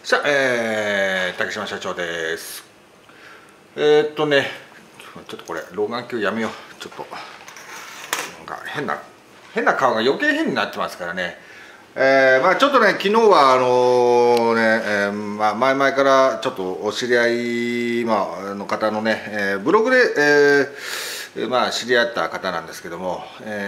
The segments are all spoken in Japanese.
さあ、竹島社長です。ちょっとこれ老眼鏡やめよう。ちょっとなんか変な顔が余計変になってますからね。ちょっとね、昨日は前々からちょっとお知り合い、の方のね、ブログで、知り合った方なんですけども、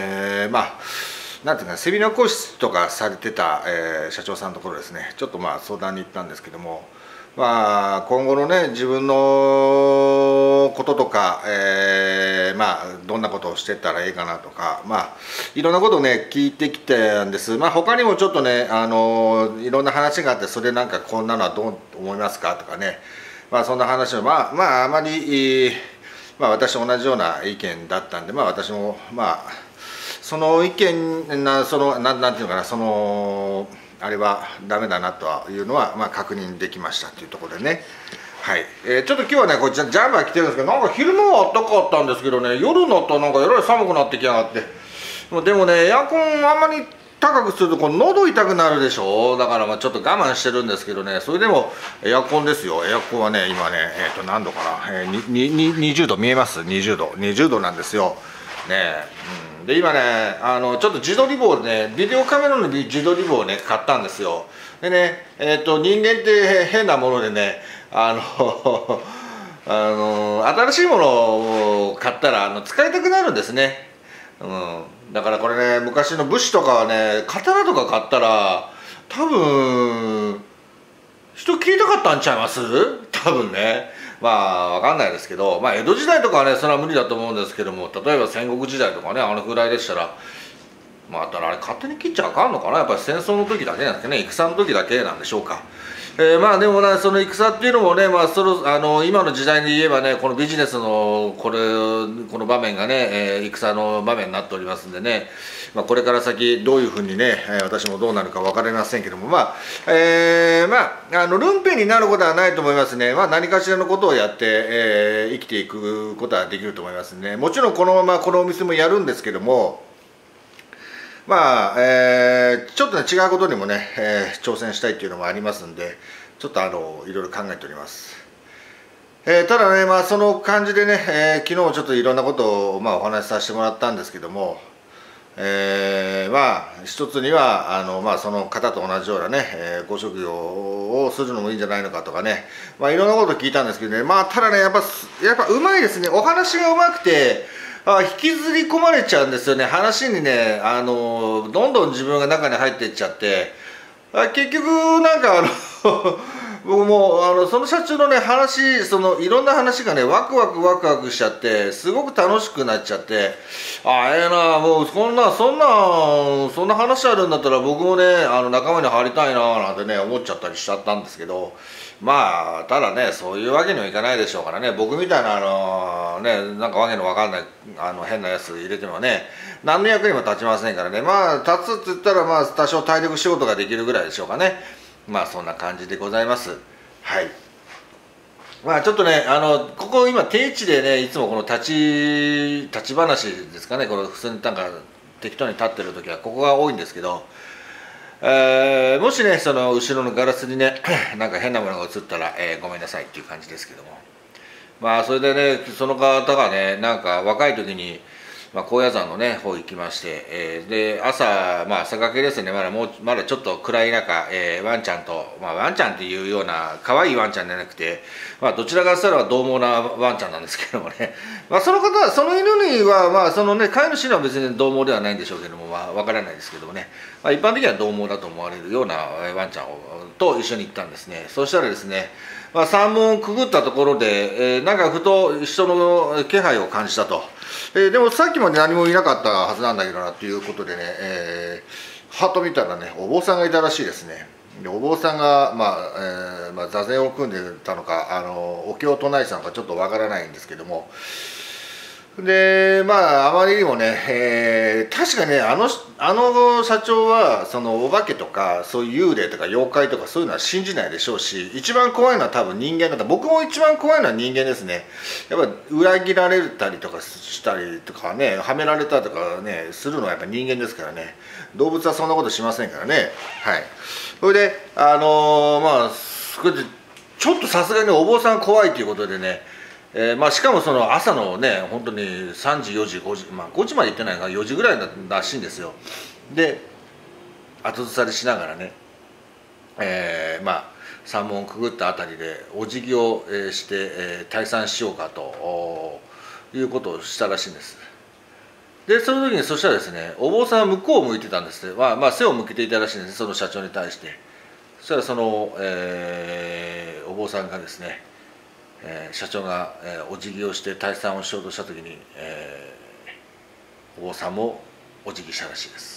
なんていうかセミナー講師とかされてた、社長さんのところですね、ちょっと相談に行ったんですけども、今後のね自分のこととか、どんなことをしていったらいいかなとか、いろんなことをね聞いてきてんです。他にもちょっとねいろんな話があって、それなんかこんなのはどう思いますかとかね、そんな話をあまり、私と同じような意見だったんで、私もその意見なんていうのかな、あれはダメだなというのは確認できましたというところでね。はい、ちょっと今日はねこれジャンバー着てるんですけど、なんか昼間は暖かかったんですけどね、夜になったらなんかえらい寒くなってきやがって。でもねエアコンあんまり高くすると喉痛くなるでしょ。だからちょっと我慢してるんですけどね、それでもエアコンですよ。エアコンはね今ね何度かな、20度見えます。20度なんですよね。で今ねちょっと自撮り棒でね、ビデオカメラの自撮り棒をね買ったんですよ。でね人間って変なものでね新しいものを買ったら使いたくなるんですね。だからこれね、昔の武士とかはね刀とか買ったら多分人切りたかったんちゃいます？多分ね。わかんないですけど、江戸時代とかはねそれは無理だと思うんですけども、例えば戦国時代とかねあのぐらいでしたら、ただあれ勝手に切っちゃあかんのかな。やっぱり戦争の時だけなんですかね、戦の時だけなんでしょうか。でもね、その戦っていうのもね、今の時代に言えばね、このビジネスのこの場面がね、戦の場面になっておりますんでね、これから先どういうふうにね、私もどうなるか分かりませんけども、ルンペンになることはないと思いますね。何かしらのことをやって、生きていくことはできると思いますね。もちろんこのままこのお店もやるんですけども、ちょっとね違うことにもね、挑戦したいっていうのもありますんで、ちょっといろいろ考えております。ただねその感じでね、昨日ちょっといろんなことをお話しさせてもらったんですけども、一つにはその方と同じようなね、ご職業をするのもいいんじゃないのかとかね、いろんなこと聞いたんですけどね、ただねやっぱうまいですね。お話がうまくて引きずり込まれちゃうんですよね。話にねどんどん自分が中に入っていっちゃって、結局なんか僕もその社長のね話、いろんな話がねワクワクしちゃって、すごく楽しくなっちゃって、もうそんな話あるんだったら僕もね仲間に入りたいななんてね思っちゃったりしちゃったんですけど、ただねそういうわけにはいかないでしょうからね。僕みたいななんかわけのわかんない変なやつ入れてもね何の役にも立ちませんからね。立つって言ったら多少体力仕事ができるぐらいでしょうかね。そんな感じでございます。はい。ちょっとねここ今定位置でねいつもこの立ち話ですかね、この普通になんか適当に立ってる時はここが多いんですけど、もしねその後ろのガラスにねなんか変なものが映ったら、ごめんなさいっていう感じですけども、それでねその方がねなんか若い時に高野山のね方行きまして、で朝朝がけですね、まだちょっと暗い中、ワンちゃんと、ワンちゃんっていうような可愛いワンちゃんじゃなくて、どちらかとしたら獰猛なワンちゃんなんですけどもね、その方はその犬にはそのね飼い主には別に獰猛ではないんでしょうけども、わからないですけどもね、一般的には獰猛だと思われるようなワンちゃんと一緒に行ったんですね。そうしたらですね、山門をくぐったところで、なんかふと人の気配を感じたと。でもさっきまで何もいなかったはずなんだけどなということでね、はっと見たらねお坊さんがいたらしいですね。でお坊さんが座禅を組んでたのかお経を唱えてたのかちょっとわからないんですけども、であまりにもね、確かねあの社長はそのお化けとかそういう幽霊とか妖怪とかそういうのは信じないでしょうし、一番怖いのは多分人間だった。僕も一番怖いのは人間ですね。やっぱ裏切られたりとかしたりとかね、はめられたとかねするのはやっぱ人間ですからね。動物はそんなことしませんからね。はい。それでこれでちょっとさすがにお坊さん怖いということでね、しかもその朝のね本当に3時4時5時、5時まで行ってないから4時ぐらいらしいんですよ。で後ずさりしながらね、山門をくぐったあたりでお辞儀をして、退散しようかということをしたらしいんです。でその時にそしたらですね、お坊さんは向こうを向いてたんですね。背を向けていたらしいんです、その社長に対して。そしたらその、お坊さんがですね、社長が、お辞儀をして退散をしようとした時に、お坊さんもお辞儀したらしいです。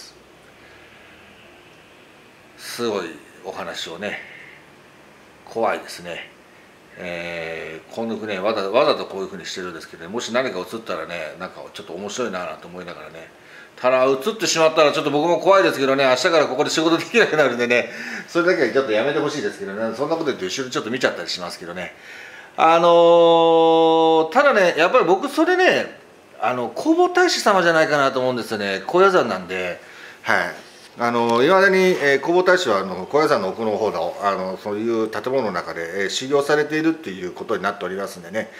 すごいお話をね、怖いですね。この船わざとこういうふうにしてるんですけど、ね、もし何か映ったらね、なんかちょっと面白いなと思いながらね、ただ映ってしまったらちょっと僕も怖いですけどね、明日からここで仕事できなくなるんでね、それだけはちょっとやめてほしいですけどね、そんなこと言って後ろちょっと見ちゃったりしますけどね。ただね、やっぱり僕それね、弘法大師様じゃないかなと思うんですよね。高野山なんで、はい。いまだに、弘法大師は高野山の奥の方のそういう建物の中で、修行されているっていうことになっておりますんでね、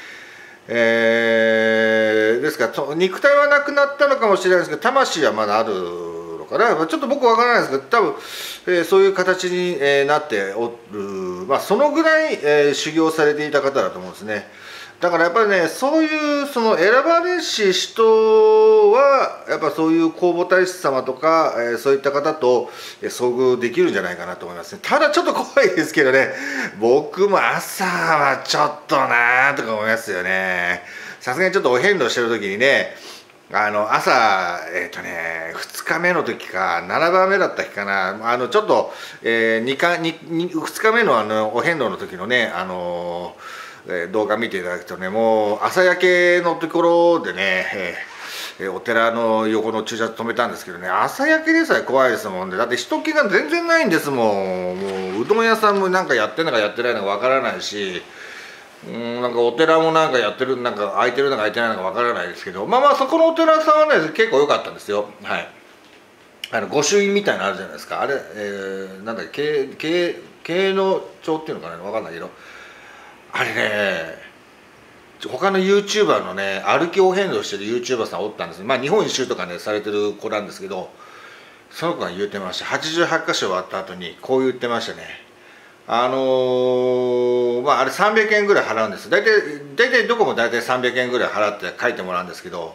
ですから肉体はなくなったのかもしれないですけど、魂はまだあるのかな、ちょっと僕わからないですけど、多分、そういう形に、なっておる、そのぐらい、修行されていた方だと思うんですね。だからやっぱりね、そういうその選ばれし人はやっぱそういう弘法大師様とか、そういった方と遭遇できるんじゃないかなと思いますね。ただちょっと怖いですけどね、僕も朝はちょっとなーとか思いますよね。さすがにちょっとお遍路してる時にね、朝2日目の時か7番目だった日かな、ちょっと、2日目のお遍路の時のね、動画見ていただくとね、もう朝焼けのところでね、お寺の横の駐車場止めたんですけどね、朝焼けでさえ怖いですもんで、だって人気が全然ないんですもん。もううどん屋さんもなんかやってるのかやってないのかわからないし、なんかお寺もなんかやってる、なんか空いてるのか空いてないのかわからないですけど、そこのお寺さんはね結構良かったんですよ。はい。御朱印みたいなのあるじゃないですか。あれ、なんだっけ、経の帳っていうのかな、わかんないけど、あれね、他の YouTuber のね、歩きお遍路してる YouTuber さんおったんです。日本一周とかねされてる子なんですけど、その子が言ってました。88箇所終わった後にこう言ってましたね。あれ300円ぐらい払うんです。大体どこも大体300円ぐらい払って書いてもらうんですけど、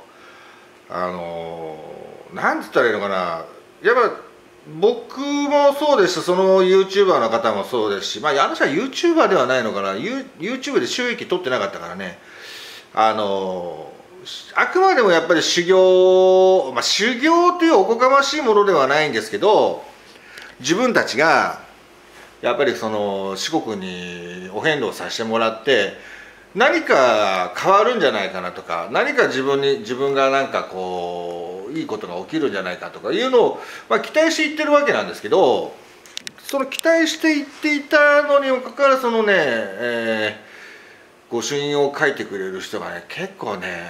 なんつったらいいのかな、やっぱ僕もそうですし、その YouTuber の方もそうですし、あの人は YouTuber ではないのかな、YouTube で収益取ってなかったからね、あくまでもやっぱり修行、修行というおこがましいものではないんですけど、自分たちがやっぱりその四国にお遍路をさせてもらって何か変わるんじゃないかなとか、何か自分がなんかこういいことが起きるんじゃないかとかいうのを、期待していってるわけなんですけど、その期待していっていたのにもかかわらず、そのね、御朱印を書いてくれる人がね結構ね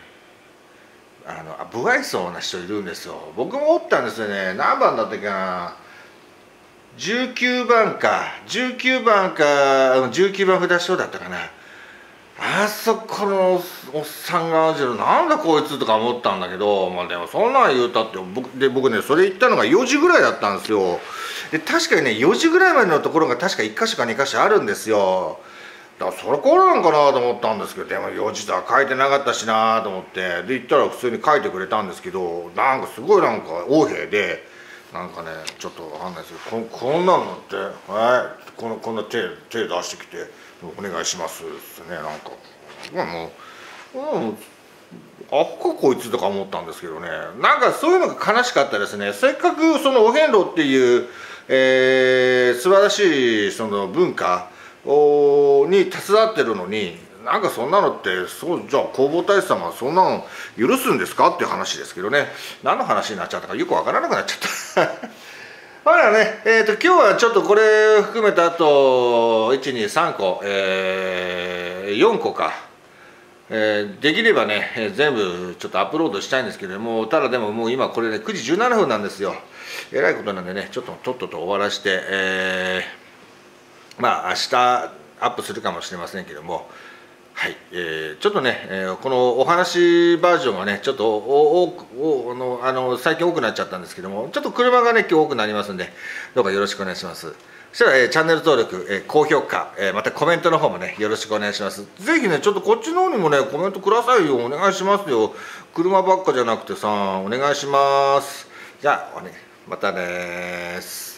不愛想な人いるんですよ。僕もおったんですよね。何番だったっけな、19番札所だったかな。あそこのおっさんがなんだこいつとか思ったんだけど、でもそんなん言うたって僕ね、それ言ったのが4時ぐらいだったんですよ。で確かにね4時ぐらいまでのところが確か1箇所か2箇所あるんですよ。だからそれこれなんかなと思ったんですけど、でも4時とは書いてなかったしなと思って、で行ったら普通に書いてくれたんですけど、なんかすごいなんか横柄で、なんかねちょっとわかんないですけど、こんなのって「はい、こんな手出してきてお願いします」ってね、なんかアホかこいつとか思ったんですけどね、なんかそういうのが悲しかったですね。せっかくそのお遍路っていう、素晴らしいその文化に手伝ってるのに、なんかそんなのって、じゃあ弘法大師様はそんなの許すんですかっていう話ですけどね、何の話になっちゃったかよくわからなくなっちゃったほらね、今日はちょっとこれ含めたあと123個、4個か、できればね、全部ちょっとアップロードしたいんですけども、ただでももう今これね9時17分なんですよ。えらいことなんでね、ちょっととっとと終わらして、 まあ明日アップするかもしれませんけども、はい、ちょっとね、このお話バージョンがねちょっと最近多くなっちゃったんですけども、ちょっと車がね今日多くなりますんで、どうかよろしくお願いします。そしたら、チャンネル登録、高評価、またコメントの方もねよろしくお願いします。ぜひねちょっとこっちの方にもねコメントくださいよ、お願いしますよ。車ばっかじゃなくてさ、お願いします。じゃあ、またねーす。